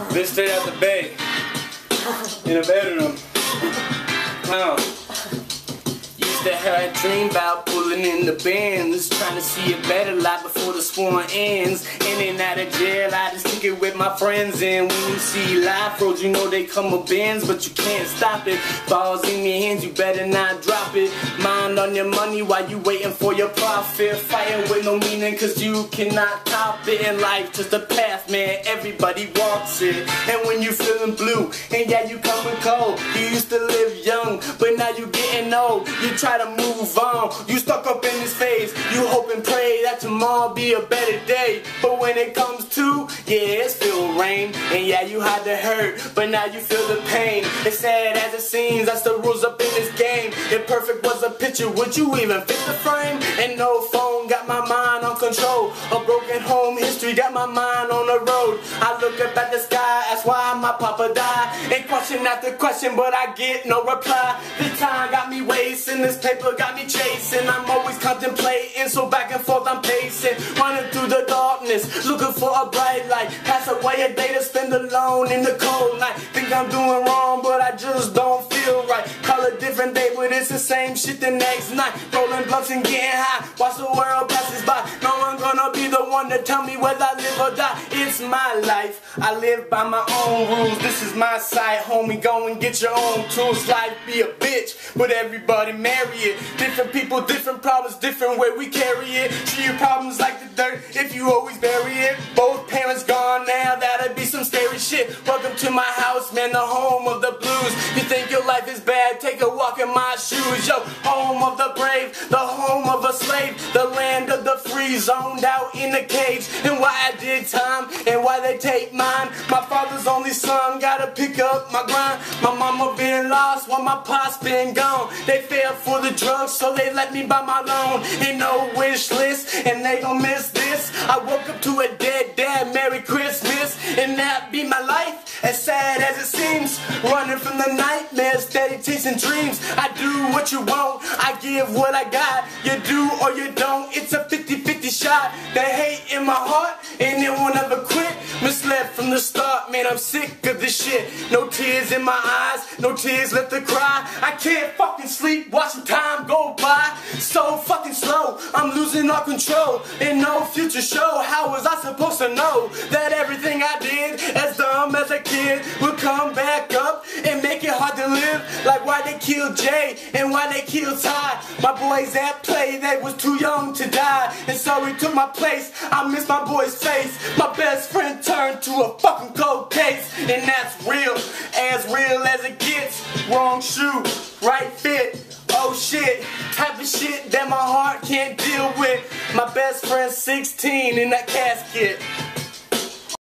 Been straight out the bay. In a bedroom. Used to have a dream about pulling in the bands, trying to see a better life before the sworn ends. In and out of jail, I just kick it with my friends. And when you see life roads, you know they come with bends, but you can't stop it. Balls in your hands, you better not drop it. Mind on your money while you waiting for your profit. Fighting with no meaning, cause you cannot top it. In life, just a path, man, everybody walks it. And when you feeling blue, and yeah, you coming cold. You used to live young, but now you getting old. You try to move on, you stuck up in this phase. You hope and pray that tomorrow be a better day. But when it comes to, yeah, it's filled rain. And yeah, you had the hurt, but now you feel the pain. It's sad as it seems, that's the rules up in this game. If perfect was a picture, would you even fit the frame? And no phone got my mind on control. A broken home history got my mind on the road. I look up at the sky, that's why my papa died. And question after question, but I get no reply. The time got me wasting, this paper got me chasing. I'm always contemplating, so back and forth I'm pacing. Running through the darkness, looking for a bright light. Pass away a day to spend alone in the cold night. Think I'm doing wrong, but I just don't feel right. Call a different day, but it's the same shit the next night. Rolling blunts and getting high, watch the world passes by. No one gonna be the one to tell me whether I live or die. It's my life, I live by my own rules. This is my site, homie, go and get your own tools. Life be a bitch, but everybody marry it. Different people, different problems, different way we carry it. Treat your problems like the dirt if you always bury it. Both parents gone now, that'd be some scary shit. Welcome to my house, man, the home of the blues. You think your life is bad, take a walk in my shoes. Yo, home of the brave, the home of a slave, the land of the free, zoned out in a cage. And why I did time, and why they take mine. My father's only son, gotta pick up my grind. My mama been lost while my pop's been gone. They fell for the drugs, so they let me buy my loan. Ain't no wish list, and they gon' miss this. I woke up to a dead dad, Merry Christmas. And that be my life, as sad as it seems. Running from the nightmares, steady chasing dreams. I do what you want, I give what I got. You do or you don't, it's a 50-50 shot. The hate in my heart, and it won't ever quit. Misled from the start, man, I'm sick of this shit. No tears in my eyes, no tears left to cry. I can't fucking sleep, watching time go by. So fucking slow, I'm losing all control. And no future show, how was I supposed to know that everything I did, as dumb as a kid, would come back up and make it hard to live? Like why they killed Jay, and why they killed Ty. My boys that play, they was too young to die. And so he took my place, I miss my boy's face. My best friend turned to a fucking cold case. And that's real as it gets. Wrong shoe, right fit. Oh shit, type of shit that my heart can't deal with. My best friend's 16 in that casket.